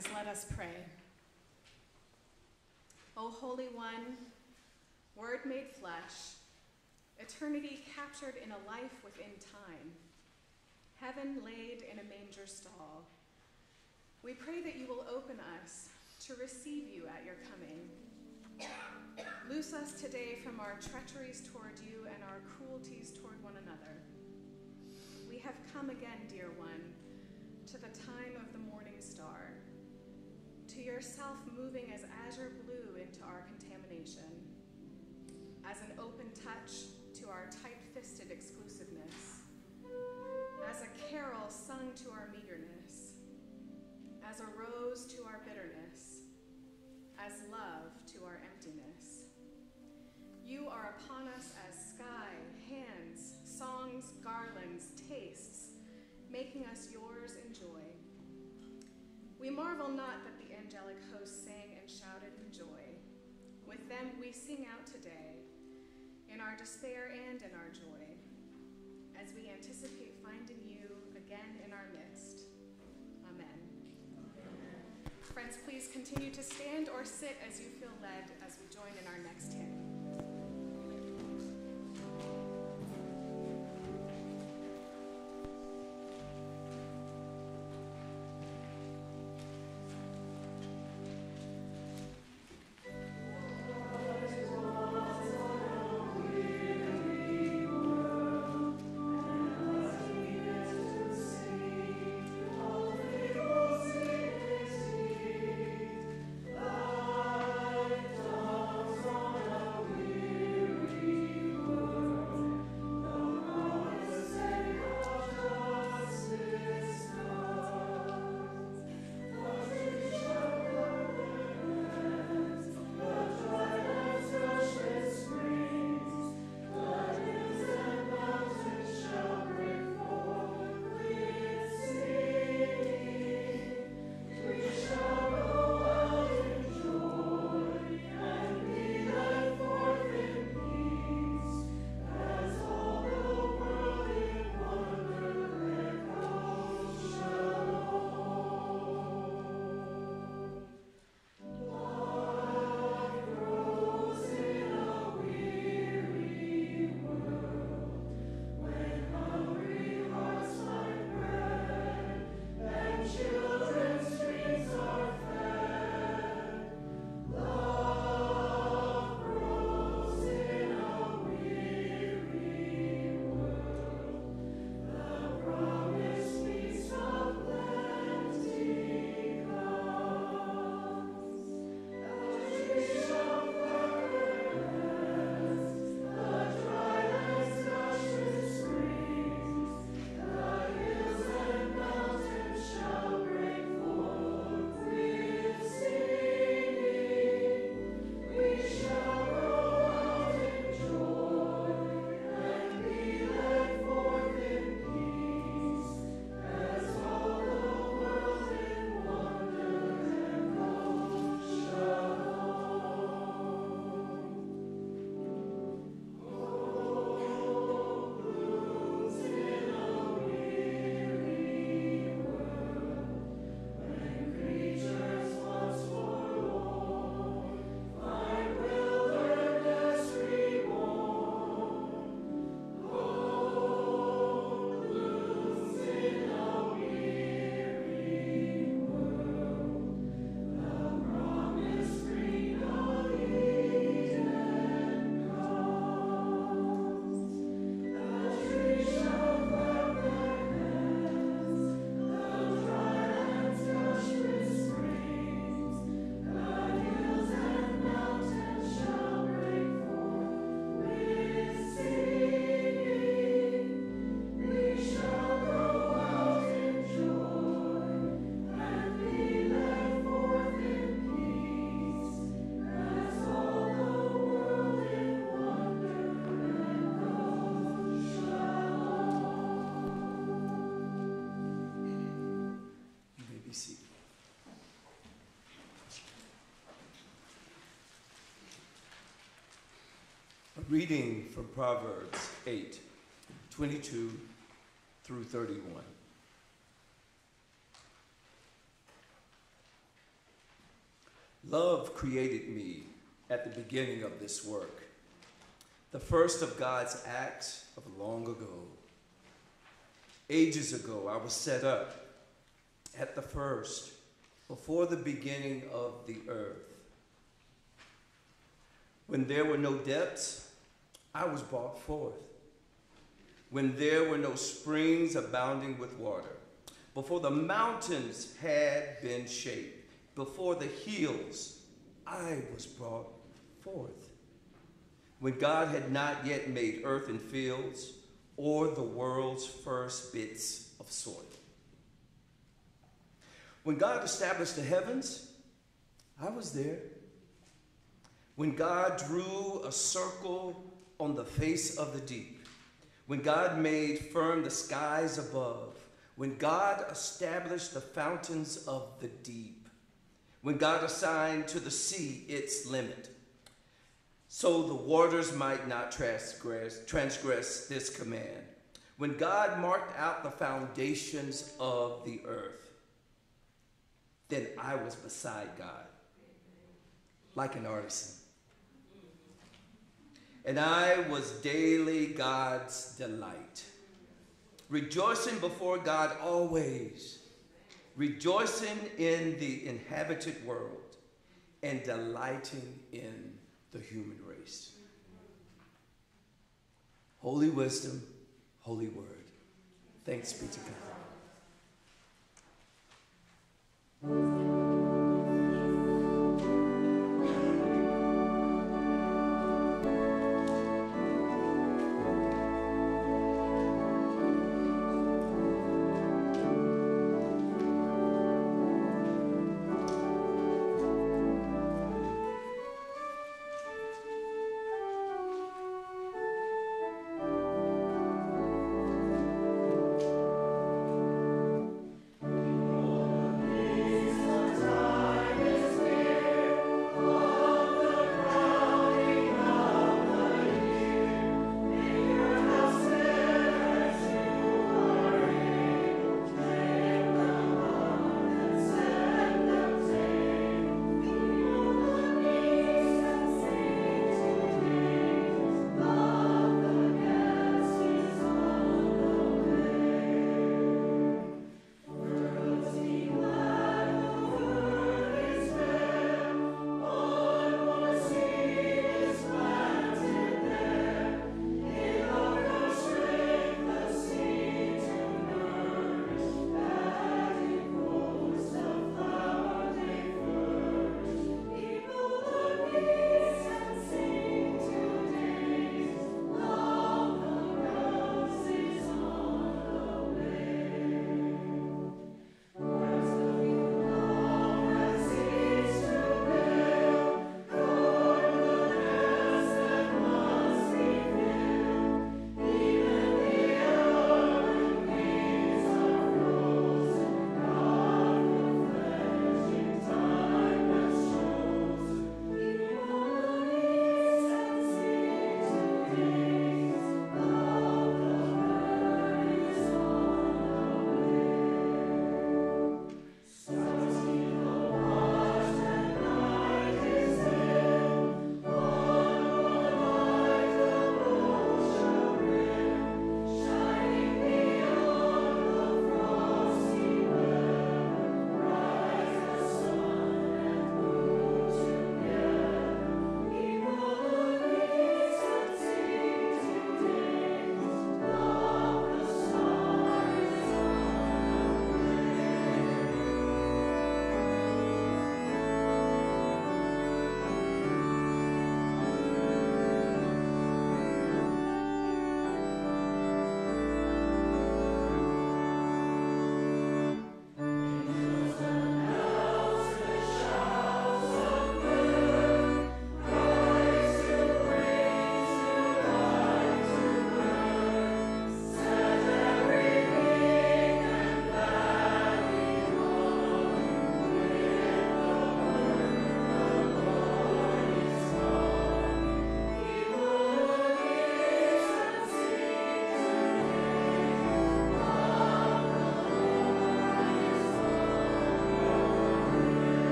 friends, let us pray. O Holy One, Word made flesh, eternity captured in a life within time, heaven laid in a manger stall, we pray that you will open us to receive you at your coming. Loose us today from our treacheries toward you and our cruelties toward one another. We have come again, dear one, to the time of the morning star, to yourself moving as azure blue into our contamination, as an open touch to our tight-fisted exclusiveness, as a carol sung to our meagerness, as a rose to our bitterness, as love to our emptiness. You are upon us as sky, hands, songs, garlands, tastes, making us yours in joy. We marvel not that the angelic host sang and shouted in joy. With them we sing out today, in our despair and in our joy, as we anticipate finding you again in our midst. Amen. Friends, please continue to stand or sit as you feel led as we join in our next hymn. Reading from Proverbs 8, 22 through 31. Love created me at the beginning of this work, the first of God's acts of long ago. Ages ago, I was set up at the first, before the beginning of the earth. When there were no depths, I was brought forth. When there were no springs abounding with water, before the mountains had been shaped, before the hills, I was brought forth. When God had not yet made earth and fields, or the world's first bits of soil. When God established the heavens, I was there. When God drew a circle on the face of the deep, when God made firm the skies above, when God established the fountains of the deep, when God assigned to the sea its limit, so the waters might not transgress this command, when God marked out the foundations of the earth, then I was beside God, like an artisan. And I was daily God's delight, rejoicing before God always, rejoicing in the inhabited world, and delighting in the human race. Holy wisdom, holy word. Thanks be to God. Lord,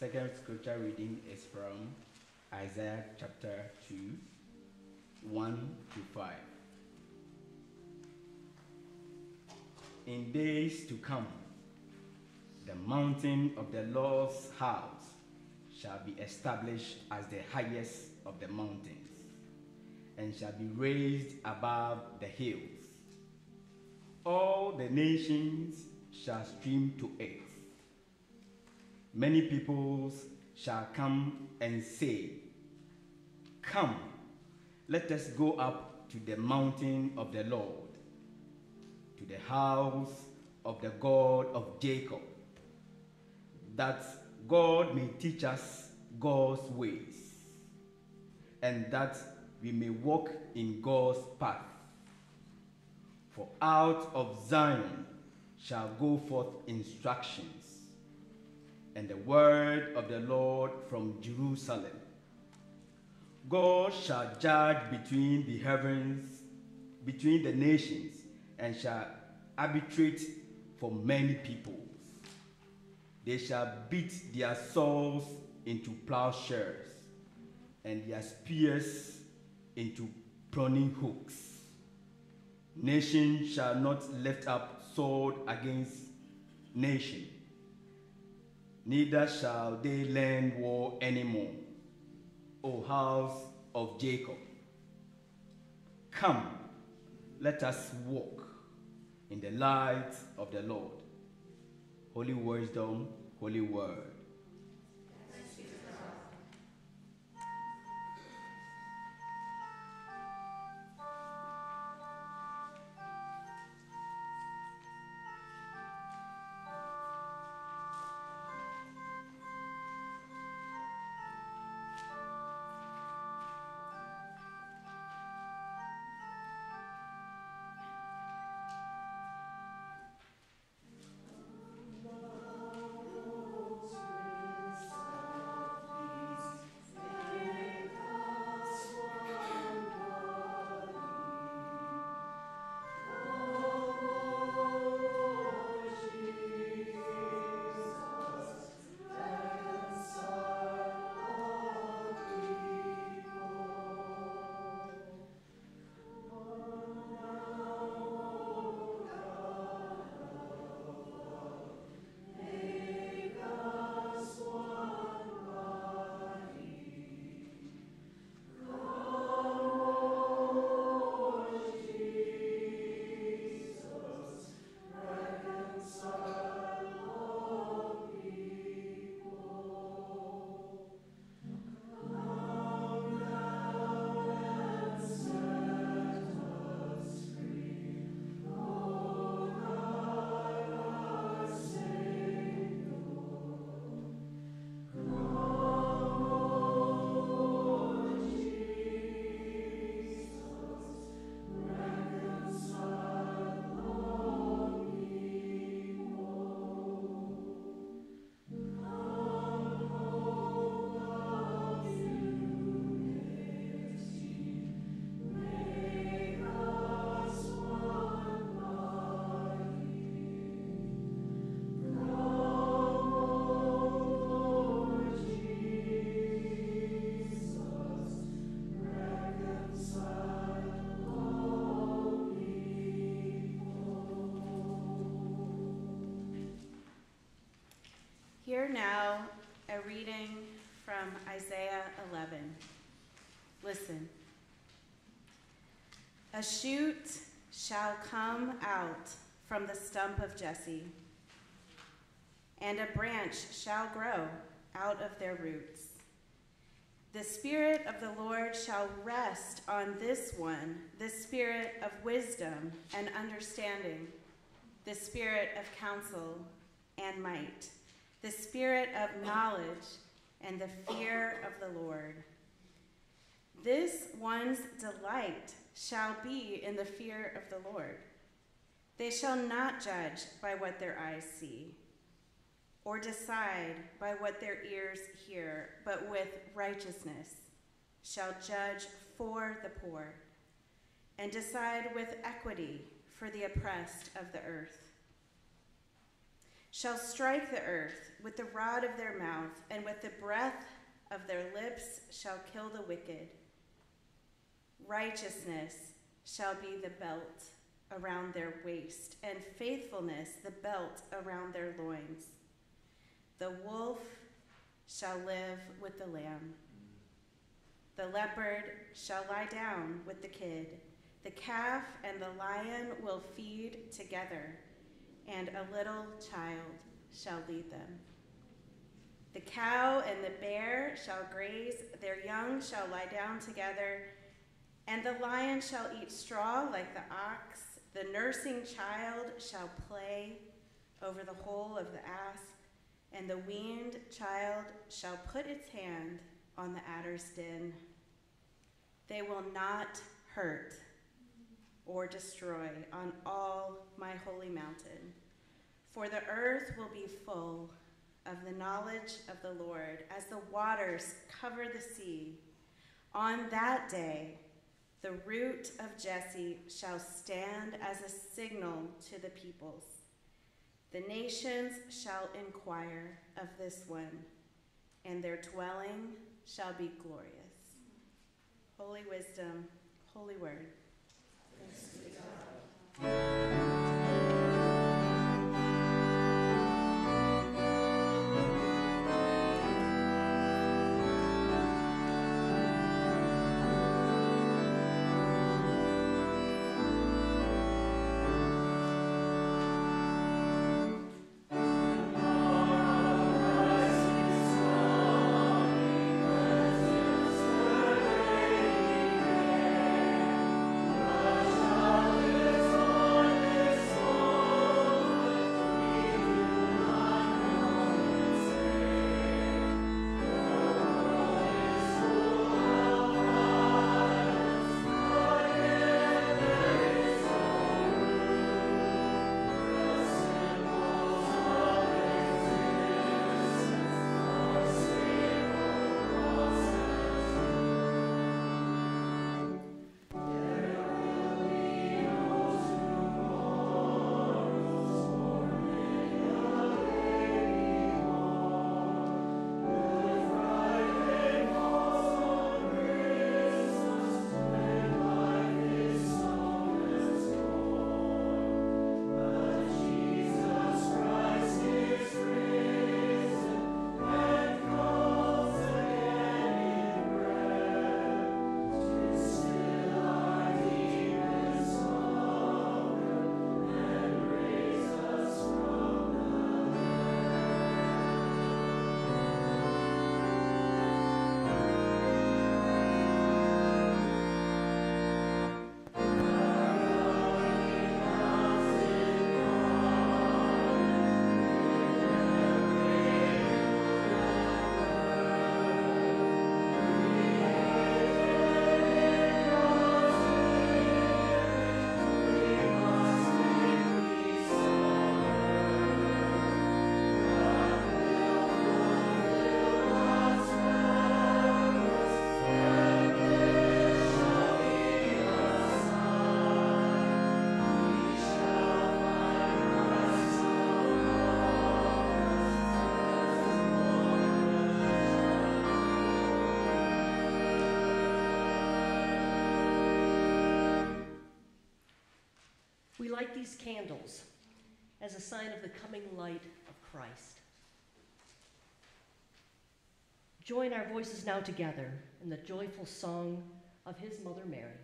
second scripture reading is from Isaiah chapter 2, 1 to 5. In days to come, the mountain of the Lord's house shall be established as the highest of the mountains, and shall be raised above the hills. All the nations shall stream to it. Many peoples shall come and say, "Come, let us go up to the mountain of the Lord, to the house of the God of Jacob, that God may teach us God's ways, and that we may walk in God's path. For out of Zion shall go forth instructions, and the word of the Lord from Jerusalem. God shall judge between the heavens, between the nations, and shall arbitrate for many peoples. They shall beat their swords into plowshares, and their spears into pruning hooks. Nation shall not lift up sword against nation, neither shall they learn war anymore, O house of Jacob. Come, let us walk in the light of the Lord." Holy wisdom, holy word. Hear now a reading from Isaiah 11. Listen. A shoot shall come out from the stump of Jesse, and a branch shall grow out of their roots. The Spirit of the Lord shall rest on this one, the Spirit of wisdom and understanding, the Spirit of counsel and might, the Spirit of knowledge and the fear of the Lord. This one's delight shall be in the fear of the Lord. They shall not judge by what their eyes see, or decide by what their ears hear, but with righteousness shall judge for the poor, and decide with equity for the oppressed of the earth. shall strike the earth with the rod of their mouth, and with the breath of their lips shall kill the wicked. Righteousness shall be the belt around their waist, and faithfulness the belt around their loins. The wolf shall live with the lamb. The leopard shall lie down with the kid. The calf and the lion will feed together, and a little child shall lead them. The cow and the bear shall graze, their young shall lie down together, and the lion shall eat straw like the ox. The nursing child shall play over the hole of the asp, and the weaned child shall put its hand on the adder's den. They will not hurt or destroy on all my holy mountain, for the earth will be full of the knowledge of the Lord as the waters cover the sea. On that day, the root of Jesse shall stand as a signal to the peoples. The nations shall inquire of this one, and their dwelling shall be glorious. Holy wisdom, holy word. Thanks be to God. We light these candles as a sign of the coming light of Christ. Join our voices now together in the joyful song of his mother Mary.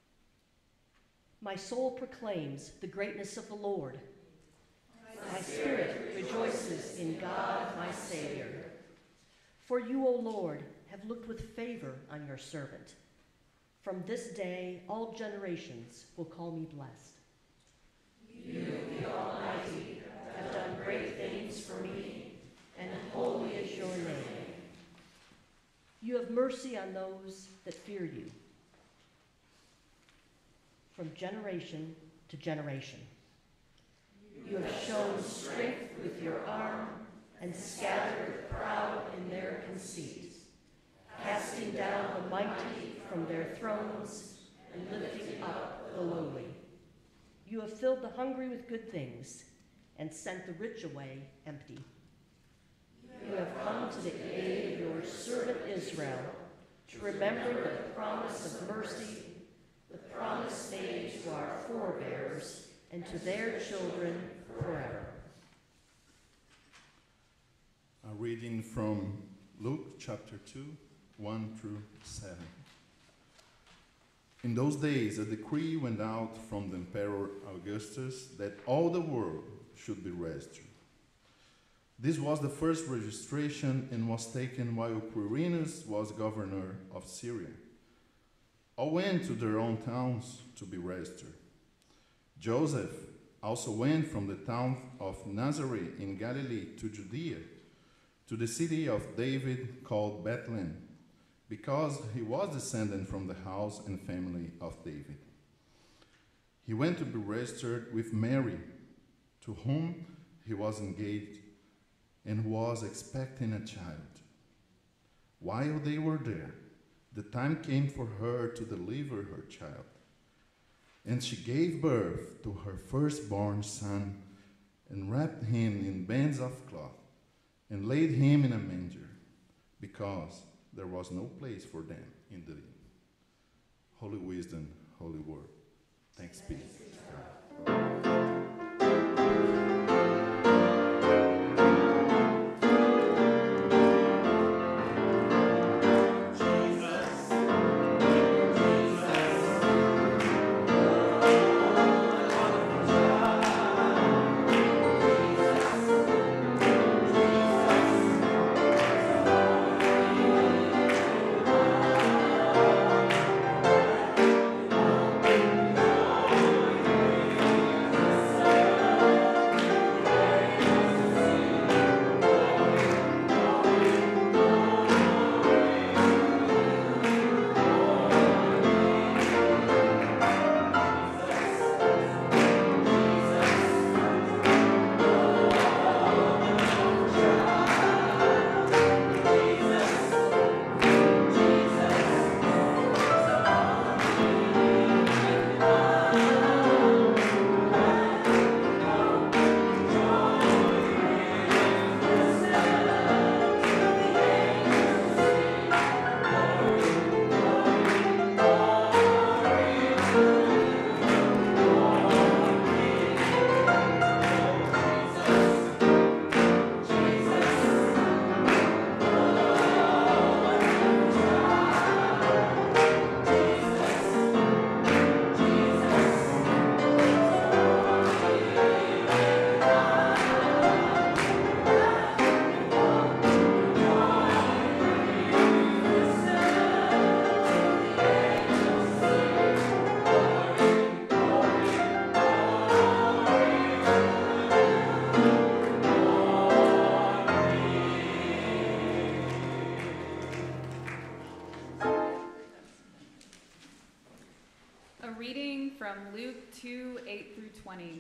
My soul proclaims the greatness of the Lord. My spirit rejoices in God my Savior. For you, O Lord, have looked with favor on your servant. From this day all generations will call me blessed. You, the Almighty, have done great things for me, and holy is your name. You have mercy on those that fear you, from generation to generation. You have shown strength with your arm and scattered the proud in their conceits, casting down the mighty from their thrones and lifting up the lowly. You have filled the hungry with good things, and sent the rich away empty. You have come to the aid of your servant Israel, to remember the promise of mercy, the promise made to our forebears, and to their children forever. A reading from Luke chapter 2, 1 through 7. In those days, a decree went out from the Emperor Augustus that all the world should be registered. This was the first registration and was taken while Quirinius was governor of Syria. All went to their own towns to be registered. Joseph also went from the town of Nazareth in Galilee to Judea, to the city of David called Bethlehem, because he was descended from the house and family of David. He went to be registered with Mary, to whom he was engaged and was expecting a child. While they were there, the time came for her to deliver her child. And she gave birth to her firstborn son, and wrapped him in bands of cloth, and laid him in a manger, because there was no place for them in the inn. Holy wisdom, holy word. Thanks be to God. From Luke 2, 8 through 20.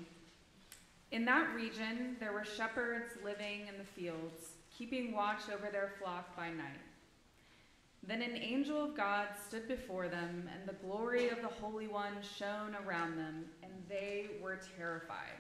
In that region, there were shepherds living in the fields, keeping watch over their flock by night. Then an angel of God stood before them, and the glory of the Holy One shone around them, and they were terrified.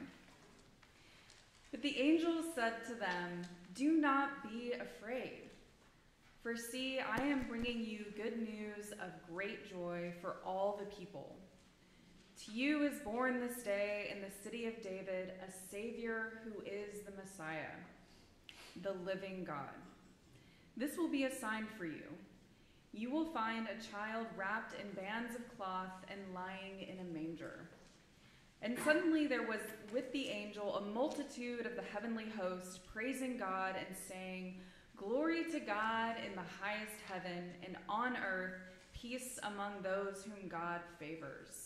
But the angel said to them, "Do not be afraid. For see, I am bringing you good news of great joy for all the people. To you is born this day in the city of David a Savior who is the Messiah, the living God. This will be a sign for you. You will find a child wrapped in bands of cloth and lying in a manger." And suddenly there was with the angel a multitude of the heavenly host, praising God and saying, "Glory to God in the highest heaven, and on earth peace among those whom God favors."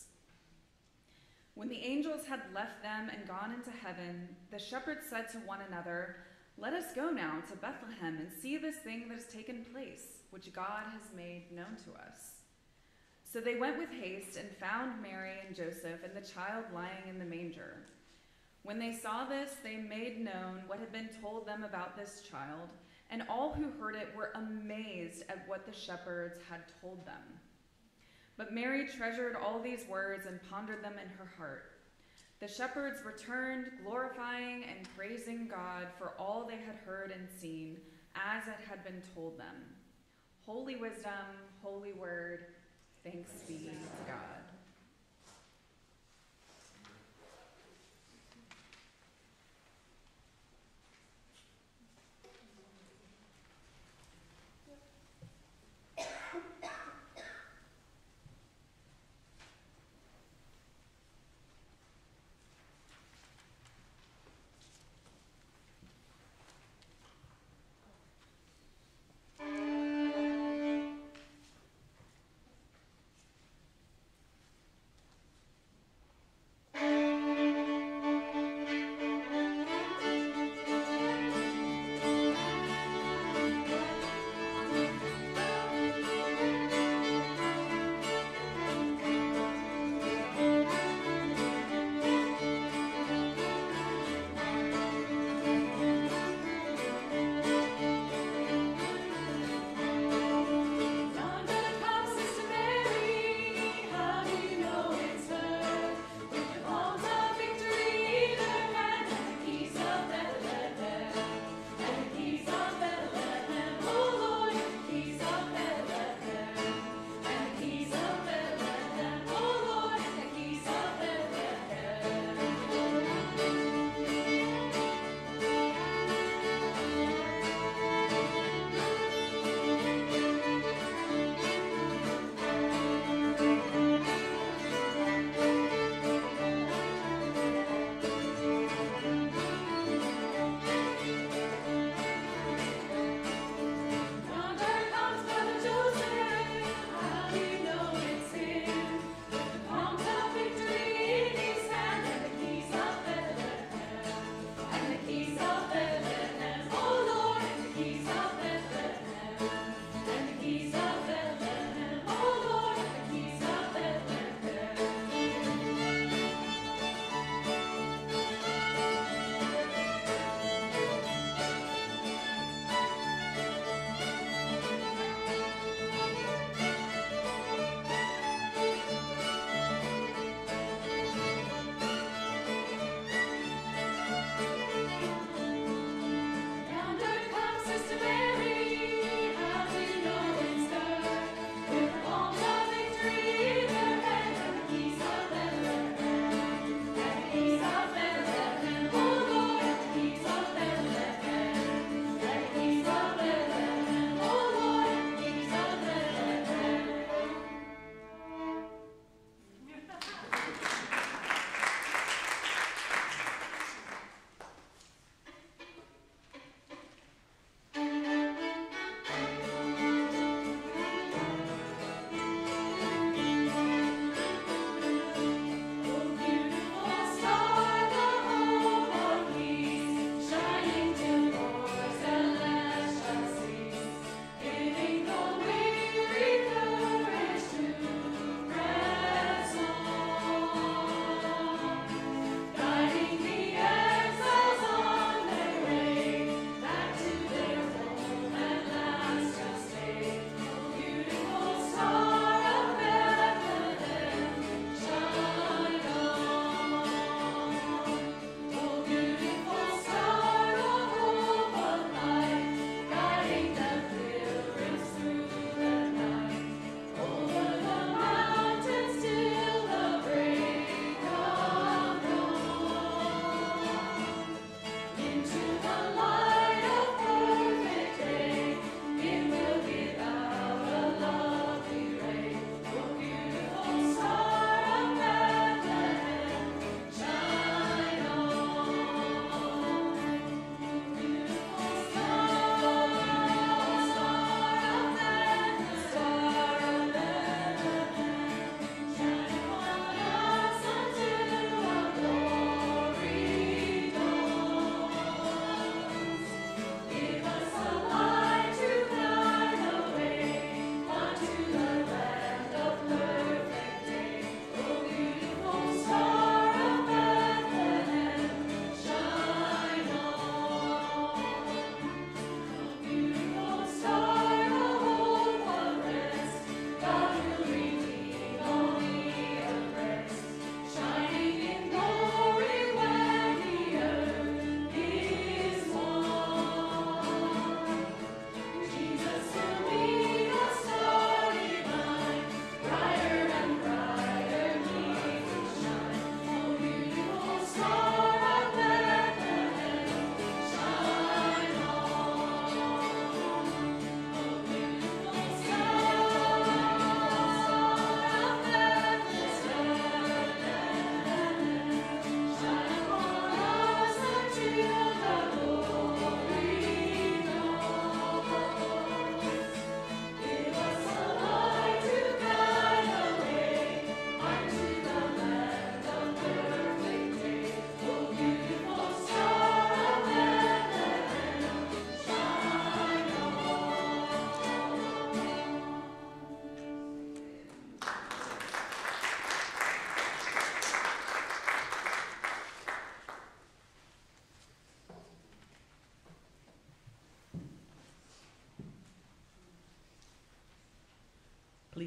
When the angels had left them and gone into heaven, the shepherds said to one another, "Let us go now to Bethlehem and see this thing that has taken place, which God has made known to us." So they went with haste and found Mary and Joseph and the child lying in the manger. When they saw this, they made known what had been told them about this child, and all who heard it were amazed at what the shepherds had told them. But Mary treasured all these words and pondered them in her heart. The shepherds returned, glorifying and praising God for all they had heard and seen, as it had been told them. Holy wisdom, holy word, thanks be to God.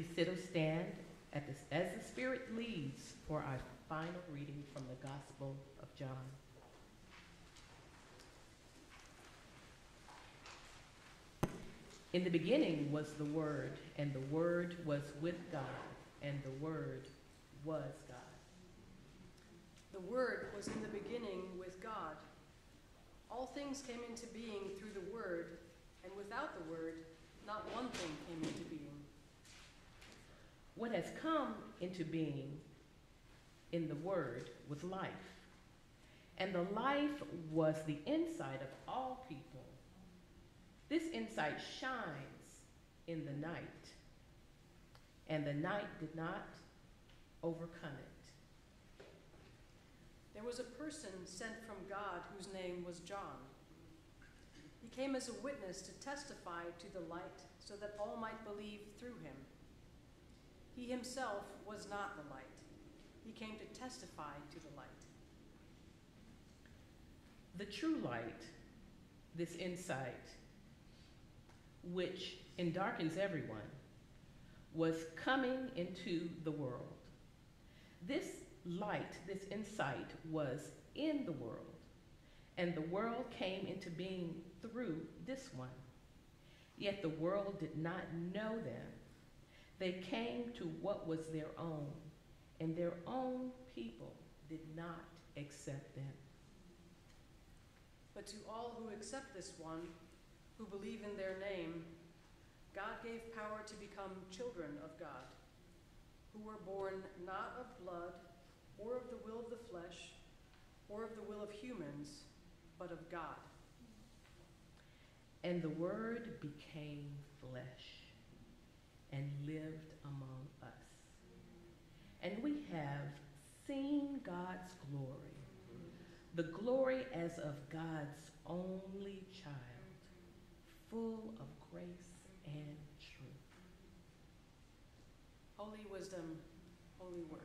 Please sit or stand as the Spirit leads for our final reading from the Gospel of John. In the beginning was the Word, and the Word was with God, and the Word was God. The Word was in the beginning with God. All things came into being through the Word, and without the Word, not one thing came into being. What has come into being in the Word was life, and the life was the insight of all people. This insight shines in the night, and the night did not overcome it. There was a person sent from God whose name was John. He came as a witness to testify to the light so that all might believe through him. He himself was not the light. He came to testify to the light. The true light, this insight, which endarkens everyone, was coming into the world. This light, this insight, was in the world, and the world came into being through this one. Yet the world did not know them. They came to what was their own, and their own people did not accept them. But to all who accept this one, who believe in their name, God gave power to become children of God, who were born not of blood, or of the will of the flesh, or of the will of humans, but of God. And the Word became flesh and lived among us. And we have seen God's glory, the glory as of God's only child, full of grace and truth. Holy wisdom, holy word.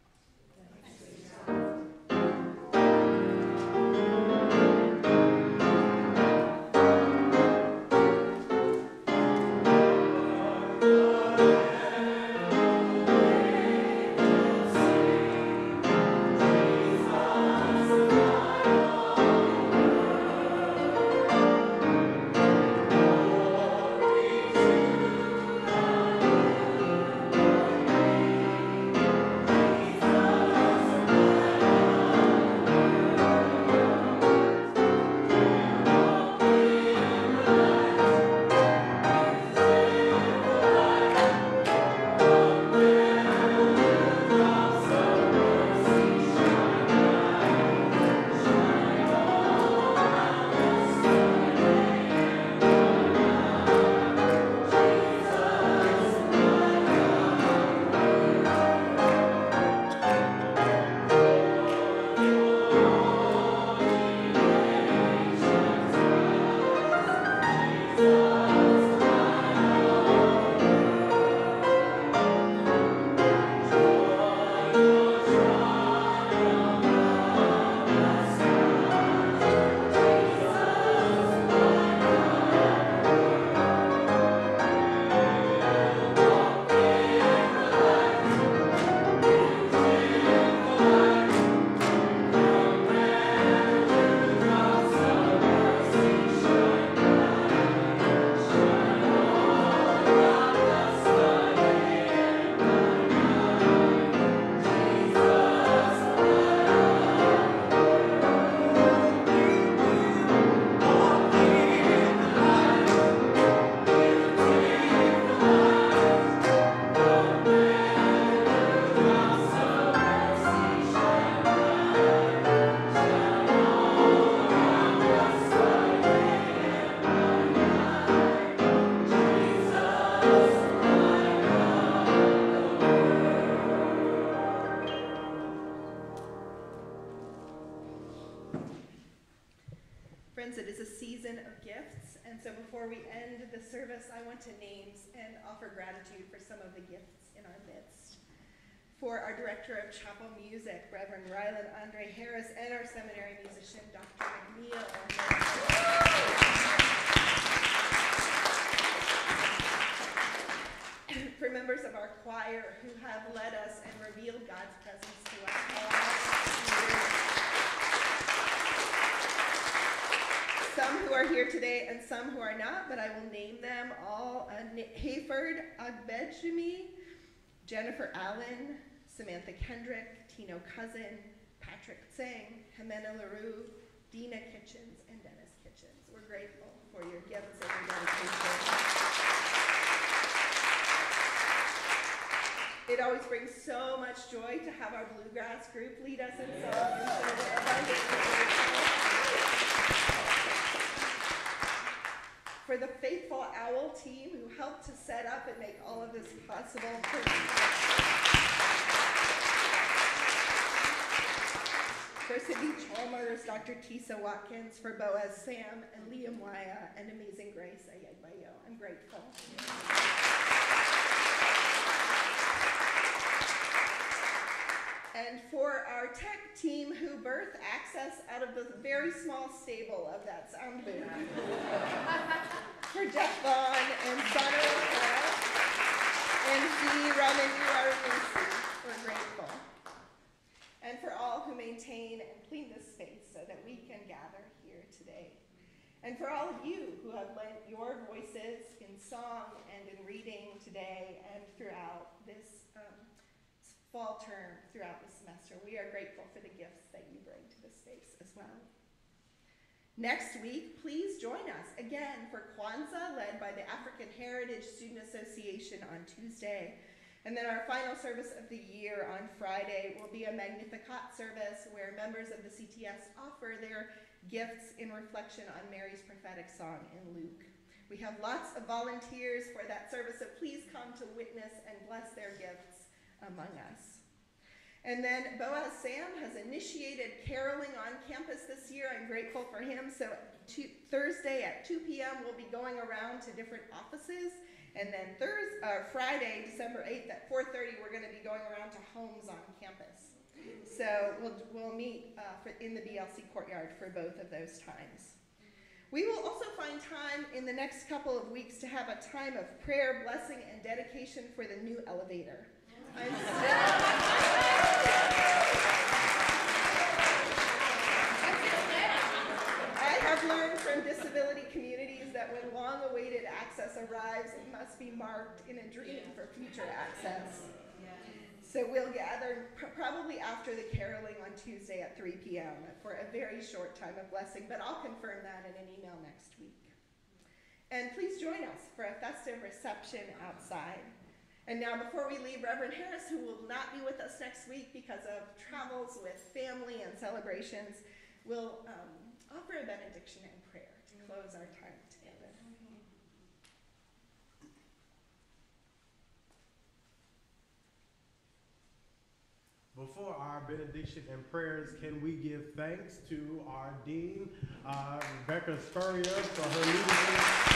Friends, it is a season of gifts, and so before we end the service, I want to name and offer gratitude for some of the gifts in our midst. For our Director of Chapel Music, Reverend Ryland Andre Harris, and our seminary musician, Dr. McNeil. for members of our choir who have led us and revealed God's presence to us all year. Some who are here today and some who are not, but I will name them all. Hayford Agbejimi, Jennifer Allen, Samantha Kendrick, Tino Cousin, Patrick Tseng, Jimena LaRue, Dina Kitchens, and Dennis Kitchens. We're grateful for your gifts and your dedication. It always brings so much joy to have our bluegrass group lead us in song, and so we're abundantly grateful. For the faithful OWL team who helped to set up and make all of this possible. For Cindy Chalmers, Dr. Tisa Watkins, for Boaz Sam, and Liam Waya, and Amazing Grace Ayagbayo. I'm grateful. And for our tech team who birthed access out of the very small stable of that sound booth. For Jeff Vaughn and Sana O'Hara and Dee Raman Uarumisi, we're grateful. And for all who maintain and clean this space so that we can gather here today. And for all of you who have lent your voices in song and in reading today and throughout this fall term, throughout the semester. We are grateful for the gifts that you bring to this space as well. Next week, please join us again for Kwanzaa, led by the African Heritage Student Association on Tuesday. And then our final service of the year on Friday will be a Magnificat service where members of the CTS offer their gifts in reflection on Mary's prophetic song in Luke. We have lots of volunteers for that service, so please come to witness and bless their gifts among us. And then Boaz Sam has initiated caroling on campus this year. I'm grateful for him. So Thursday at 2 p.m. we'll be going around to different offices. And then Friday, December 8th at 4:30, we're going to be going around to homes on campus. So we'll meet in the BLC courtyard for both of those times. We will also find time in the next couple of weeks to have a time of prayer, blessing, and dedication for the new elevator. I have learned from disability communities that when long-awaited access arrives, it must be marked in a dream for future access. So we'll gather probably after the caroling on Tuesday at 3 p.m. for a very short time of blessing, but I'll confirm that in an email next week. And please join us for a festive reception outside. And now before we leave, Reverend Harris, who will not be with us next week because of travels with family and celebrations, will offer a benediction and prayer to close our time together. Before our benediction and prayers, can we give thanks to our Dean, Rebecca Spurrier, for her leadership.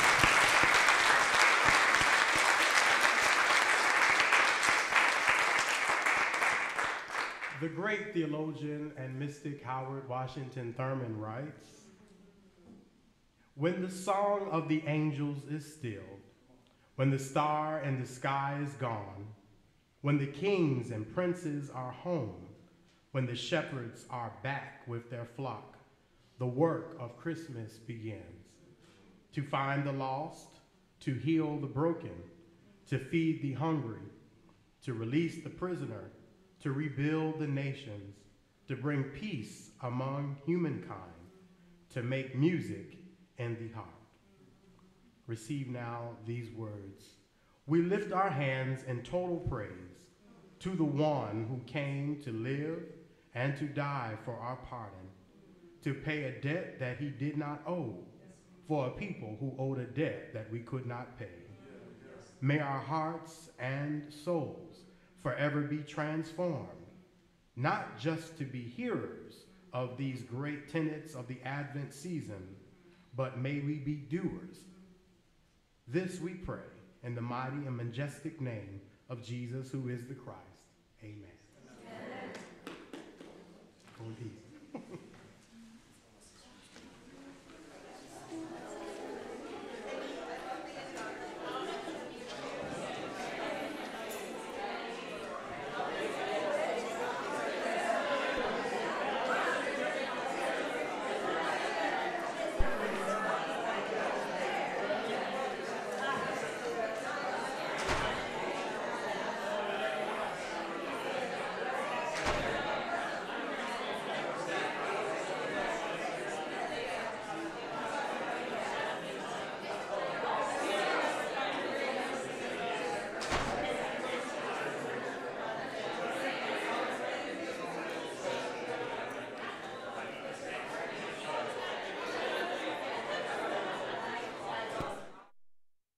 The great theologian and mystic Howard Washington Thurman writes, "When the song of the angels is stilled, when the star in the sky is gone, when the kings and princes are home, when the shepherds are back with their flock, the work of Christmas begins. To find the lost, to heal the broken, to feed the hungry, to release the prisoner, to rebuild the nations, to bring peace among humankind, to make music in the heart." Receive now these words. We lift our hands in total praise to the one who came to live and to die for our pardon, to pay a debt that he did not owe, for a people who owed a debt that we could not pay. May our hearts and souls forever be transformed, not just to be hearers of these great tenets of the Advent season, but may we be doers. This we pray in the mighty and majestic name of Jesus, who is the Christ. Amen.